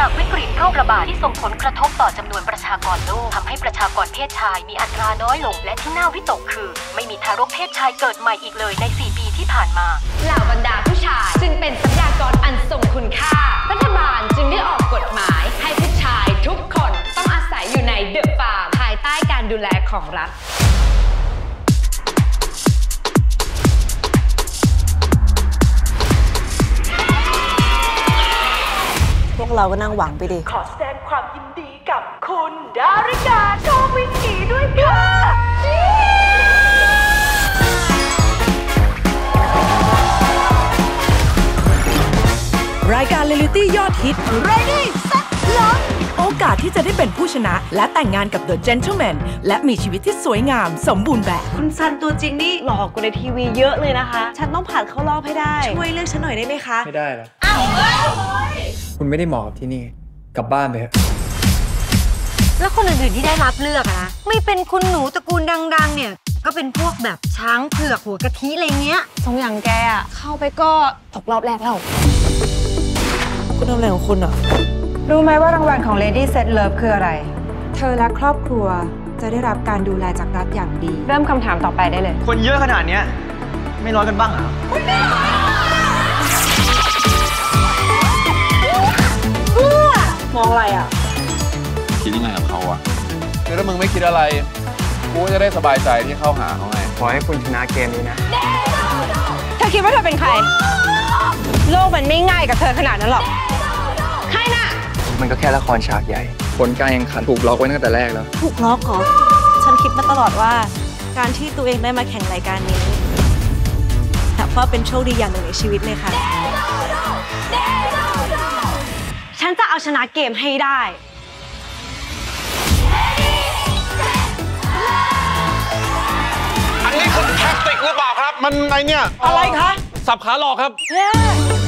จากวิกฤตโรคระบาดที่ส่งผลกระทบต่อจำนวนประชากรโลกทำให้ประชากรเพศชายมีอัตราน้อยลงและที่น่าวิตกคือไม่มีทารกเพศชายเกิดใหม่อีกเลยใน4 ปีที่ผ่านมาเหล่าบรรดาผู้ชายจึงเป็นทรัพยากรอันทรงคุณค่ารัฐบาลจึงได้ออกกฎหมายให้ผู้ชายทุกคนต้องอาศัยอยู่ในเดอะฟาร์มภายใต้การดูแลของรัฐพวกเราก็นั่งหวังไปดิขอแสดงความยินดีกับคุณดาริกาโชควิถีด้วยค่ะรายการเรียลลิตี้ยอดฮิต Ready Set Love โอกาสที่จะได้เป็นผู้ชนะและแต่งงานกับ The Gentleman และมีชีวิตที่สวยงามสมบูรณ์แบบคุณซันตัวจริงนี่หลอกกูในทีวีเยอะเลยนะคะฉันต้องผ่านเข้ารอบให้ได้ช่วยเลือกฉันหน่อยได้ไหมคะไม่ได้หรอคุณไม่ได้เหมาะกับที่นี่กลับบ้านไปเถอะแล้วคนอื่นๆที่ได้รับเลือกนะไม่เป็นคุณหนูตระกูลดังๆเนี่ยก็เป็นพวกแบบช้างเผือกหัวกะทิอะไรเงี้ยทรงอย่างแกอะเข้าไปก็ตกรอบแรกแล้วคุณทำอะไรของคุณอะรู้ไหมว่ารางวัลของ Lady Set Love คืออะไรเธอและครอบครัวจะได้รับการดูแลจากรัฐอย่างดีเริ่มคำถามต่อไปได้เลยคนเยอะขนาดนี้ไม่ร้อนกันบ้างเหรอมองอะไรอ่ะคิดยังไงกับเขาอะคือถ้ามึงไม่คิดอะไรกูจะได้สบายใจที่เข้าหาเขาไงขอให้คุณชนะเกมนี้นะเธอคิดว่าเธอเป็นใครโลกมันไม่ง่ายกับเธอขนาดนั้นหรอกใครน่ะมันก็แค่ละครฉากใหญ่ผลการแข่งขันถูกล็อกไว้ตั้งแต่แรกแล้วถูกล็อกเหรอฉันคิดมาตลอดว่าการที่ตัวเองได้มาแข่งรายการนี้นับว่าเป็นโชคดีอย่างหนึ่งในชีวิตเลยค่ะฉันจะเอาชนะเกมให้ได้อันนี้คือแท็กติกหรือเปล่าครับมันไงเนี่ยอะไรคะสับขาหลอกครับ